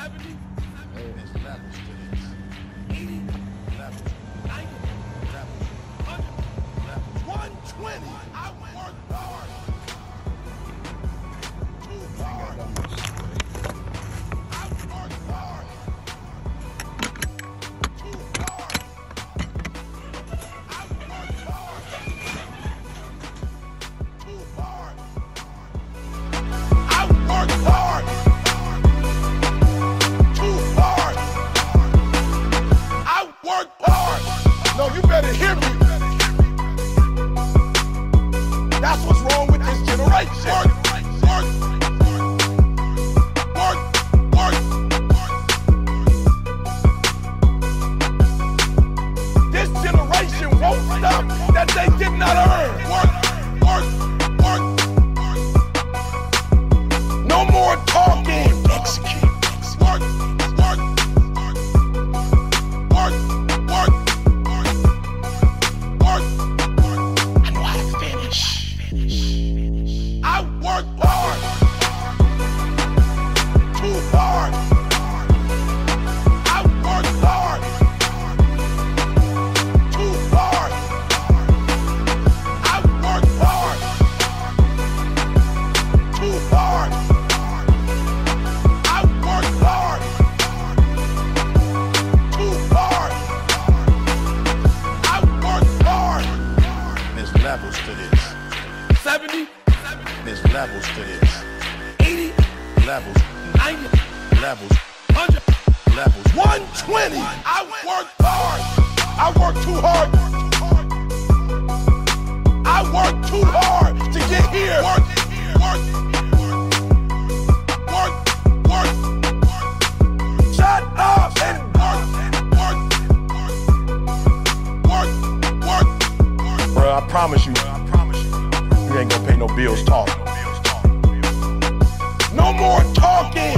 70, There's levels to this. 80, Levels. 90, Levels. 100, Levels. 120. I worked hard. Too hard. I worked hard. Too hard. I worked hard. Too hard. I worked hard. Too hard. I worked hard. No, you better hear me. That's what's wrong with this generation. Work. This generation won't stop that they did not earn. Work. No more talking. Execute. Work. I know how to finish. I work hard. Too hard. I work hard. Too hard. I work hard. Too hard. I work hard. Too hard. I work hard. There's levels to this. 70, There's levels to this. 80, Levels. 90, Levels. 100, Levels. 120. I worked hard. I worked too hard. I worked too hard to get here. Work. Shut up and work. Bro, I promise you, you ain't gonna pay no bills talking. No more talking.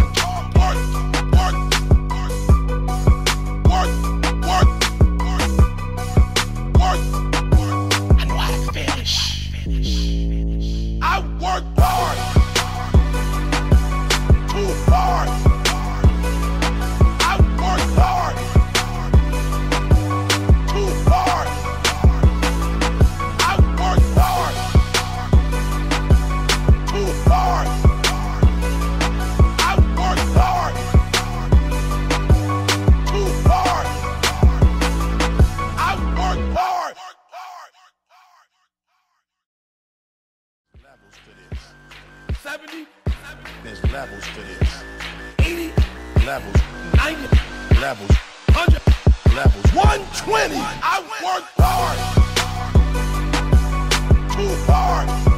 I know how to finish. I worked hard. Too hard. I worked hard. Too hard. I worked hard. Too hard. I worked hard. Too hard. I worked hard. Levels to this. 70, There's levels to this. 80, Levels. 90, Levels. 100, Levels. 120. I worked hard. Too hard.